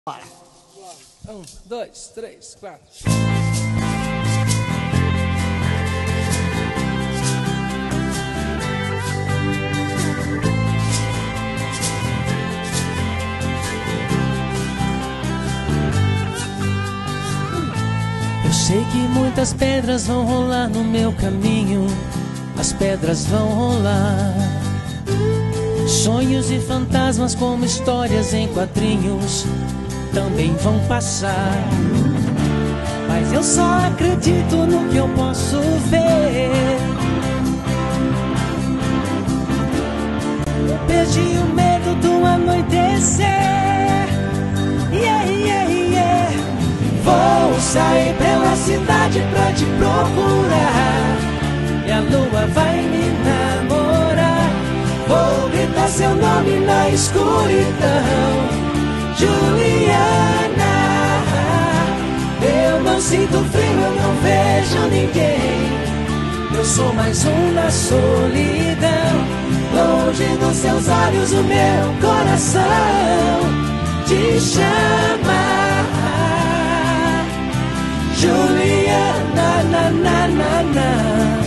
Bora. 1, 2, 3, 4. Eu sei que muitas pedras vão rolar no meu caminho. As pedras vão rolar. Sonhos e fantasmas como histórias em quadrinhos também vão passar. Mas eu só acredito no que eu posso ver. Eu perdi o medo do anoitecer. Yeah, yeah, yeah. Vou sair pela cidade pra te procurar, e a lua vai me namorar. Vou gritar seu nome na escuridão, Juliana. Eu não sinto frio, eu não vejo ninguém. Eu sou mais um na solidão. Longe dos seus olhos o meu coração te chama, Juliana, na, na, na, na.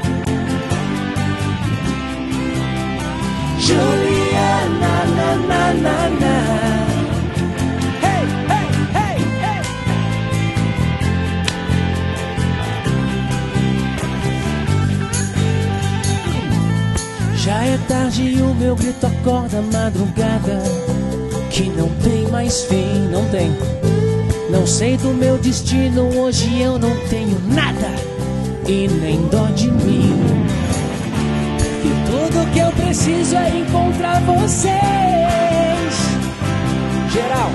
Juliana, na, na, na, na. Hey, hey, hey, hey. Já é tarde e o meu grito acorda a madrugada, que não tem mais fim, não tem. Não sei do meu destino, hoje eu não tenho nada e nem dó de mim. E tudo que eu preciso é encontrar vocês. Geral,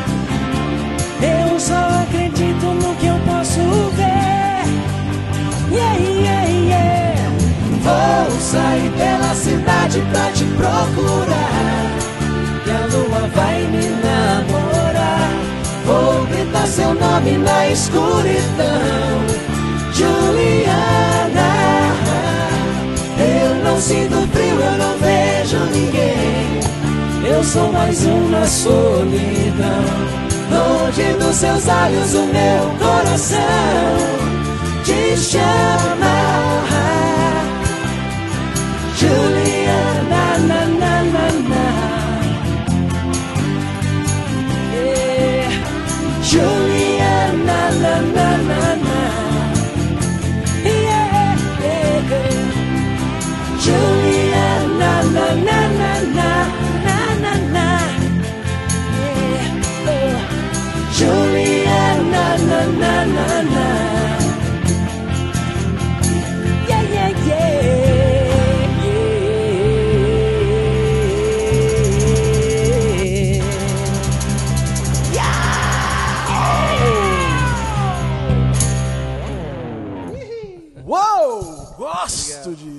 eu só acredito no que eu posso ver. Yeah, yeah, yeah. Vou sair pela cidade pra te procurar, e a lua vai me namorar. Vou gritar seu nome na escuridão, Juliana. Eu não sinto frio, eu não vejo ninguém. Eu sou mais um na solidão. Longe dos seus olhos o meu coração te chama, Juliana, na, na, na, na. Juliana, na, na, na, na. Yeah, yeah, yeah. Juliana, na, na, na, na, na, na, na. Yeah, oh. Juliana, na, na, na, na. Yeah, yeah, yeah. Uou! Gosto de...